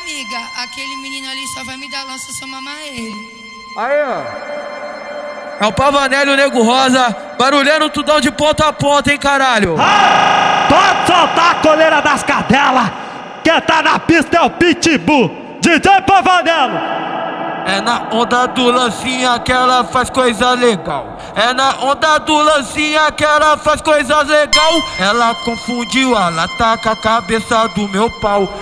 amiga, aquele menino ali só vai me dar lança se eu mamar ele. Aí, ó. É o Pavanelli, o Nego Rosa, barulhando tudão de ponta a ponta, hein, caralho. Pode soltar a coleira das cadelas. Quem tá na pista é o Pitbull, DJ Pavanelli. É na onda do lancinha que ela faz coisa legal. É na onda do lancinha que ela faz coisas legal. Ela confundiu a lata com a cabeça do meu pau.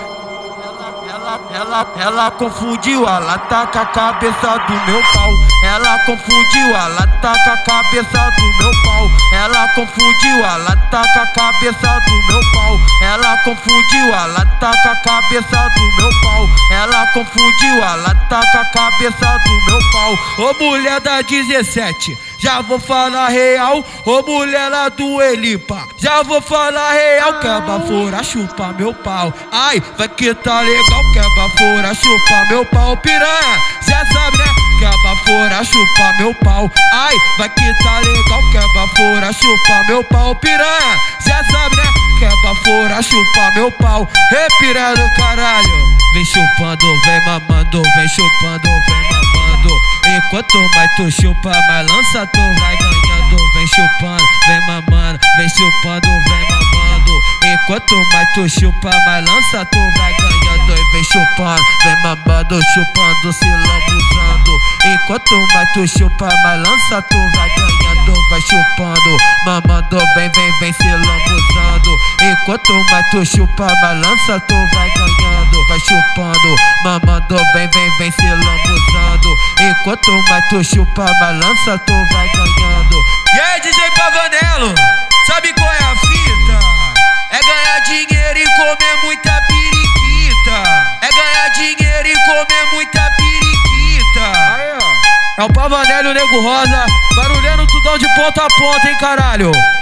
Ela confundiu a lata com a cabeça do meu pau. Ela confundiu a lata com a cabeça do meu pau. Ela confundiu a lata com a cabeça do meu pau. Ela confundiu a lata com a cabeça do meu pau. Ela confundiu a lata com a cabeça do meu pau. Ô mulher da 17, já vou falar real. Ô mulher lá do Elipa, já vou falar real. Quer bafora, chupa meu pau. Ai, vai que tá legal. Quer bafora, chupa meu pau, piranha. Cê sabe, né? Quer bafora, chupa meu pau. Ai, vai que tá legal. Quer bafora, chupa meu pau, piranha. Cê sabe, né? Quer bafora, chupa meu pau. Ei, piranha do caralho. Vem chupando, vem mamando, vem chupando, vem mamando. Enquanto mais tu chupa, mais lança tu vai ganhando. Vem chupando, vem mamando, vem chupando, vem mamando. Enquanto mais tu chupa, mais lança tu vai ganhando. E vem chupando, vem mamando, chupando, se lambuzando. Enquanto mais tu chupa, mais lança tu vai ganhando. Vai chupando, mamando, vem se lambuzando. Enquanto mais tu chupa, mais lança tu vai ganhando. Vai chupando, mamando, vem se lambuzando. Enquanto mais tu chupa, mais lança tu vai ganhando. E aí, DJ Pavanelli, sabe qual é a fita? É ganhar dinheiro e comer muita periquita. É ganhar dinheiro e comer muita periquita. Aí, ó. É o Pavanelli, o Nego Rosa, barulhando tudão de ponta a ponta, hein, caralho.